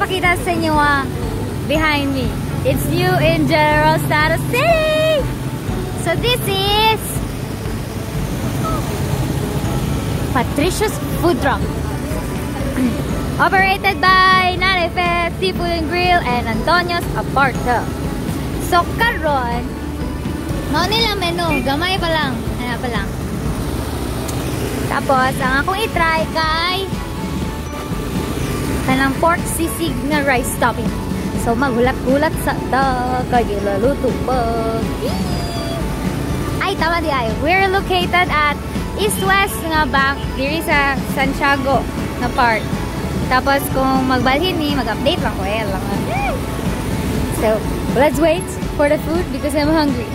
ipakita sa inyo behind me. It's new in General Santos City. So this is Patricico's Food Truck. Operated by Nanay Seafood and Grill and Antonio's Apartelle. So karon, mao nila menu, gamay pa lang. Ano pa lang. Tapos, ang akong i-try kay kanang pork sisig na rice topping. So, maghulat-hulat sa kay laluto pa. Ay, tama di ay. We're located at EASTWEST Bank diri sa Santiago na part. Tapos, kung magbalhin ni, mag-update lang ko. So, let's wait for the food because I'm hungry.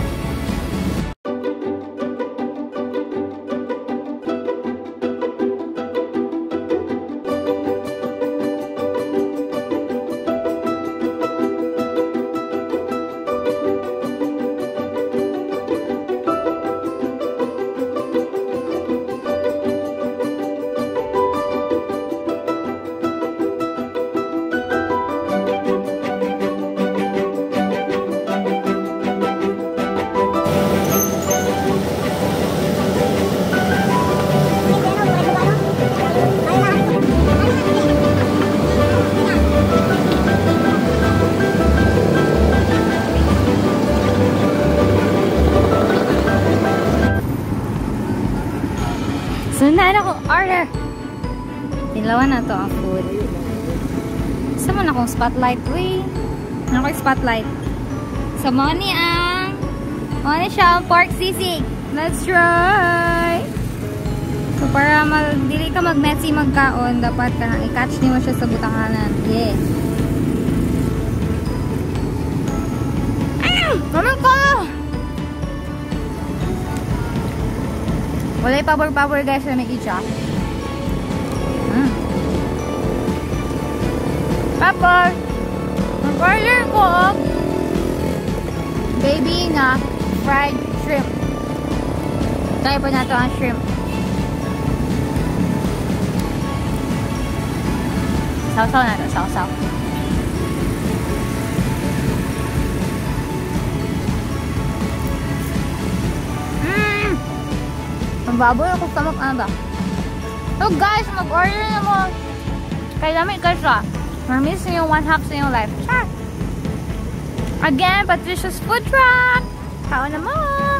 So, na ako order. Tilawan na to ang food. Isa mo na akong spotlight. Uy. Ano ko spotlight? So, money siya ang pork sisig. Let's try! So, para dili ka mag-messy magkaon, dapat ka i-catch niyo siya sa butanganan. Yeah. Naman ko! Wala yung power guys na may itcha. Tapos, mag-order ko baby nga fried shrimp. Try po na ito ang shrimp. Sausaw na ito, sausaw. Ang baboy ako stomach, ano ba? So guys, mag-order na mo. Kaya lamig ka siya. Maramiss na yung 1/2 sa yung life. Again, Patricico's Food Truck. Kao naman!